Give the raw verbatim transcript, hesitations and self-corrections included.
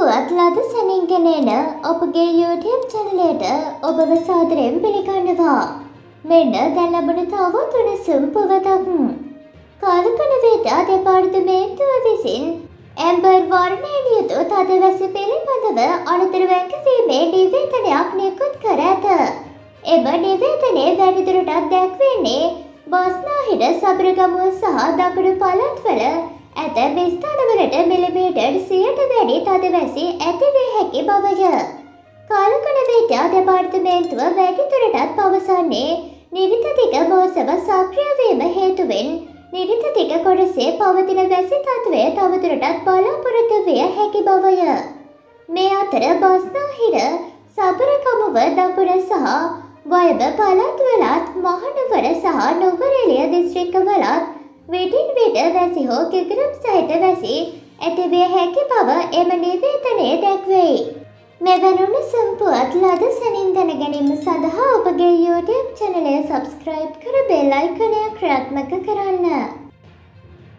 පුවත් ලද සැනින්ගෙන එන ඔබගේ YouTube channel එකට ඔබව සාදරයෙන් පිළිගන්නවා. මෙන්න දැන් ලැබුණ තවත් උණුසුම් පුවතක්. කාලකණ්ඩ දෙපාර්තමේන්තුව විසින් ඇම්බර් වර්ණයෙන් යුතු තදවැසි පිළිබඳව අනතුරු වැළකීමේ නිවේදනයක් නිකුත් කර ඇත. එම නිවේදනයේ වැඩිදුරටත් දැක්වෙන්නේ බස්නාහිර සබරගමුව සහ දකුණු පළාත්වල ඇතැම් ස්ථානවලට මිලිමීටර් සියයට වැඩි තදවැසි ඇතිවිය හැකි බවය. කාලකණ්ඩ දෙපාර්තමේන්තුව වැඩිදුරටත් පවසන්නේ නිරිත දිග මෝසම සක්‍රිය වීම හේතුවෙන් නිරිත දිග කොටසේ පවතින වැසි තත්ත්වය තවදුරටත් බලාපොරොත්තු විය හැකි බවය. මේ අතර බස්නාහිර සබරගමුව දකුණ සහ වයඹ පළාත්වලත් මහනුවර සහ නුවරඑළිය දිස්ත්‍රික්කවලත් විටින් විට වැසි හෝ කිකිරුම් සහිත වැසි ඇතිවිය හැකි බව එම නිවේදනයේ දැක්වෙයි. මෙවැනි උණුසුම් පුවත් ලද සැනින් දැන ගැනීම සඳහා ඔබගේ YouTube channel එක subscribe කර බෙල් අයිකනය ක්‍රියාත්මක කරන්න.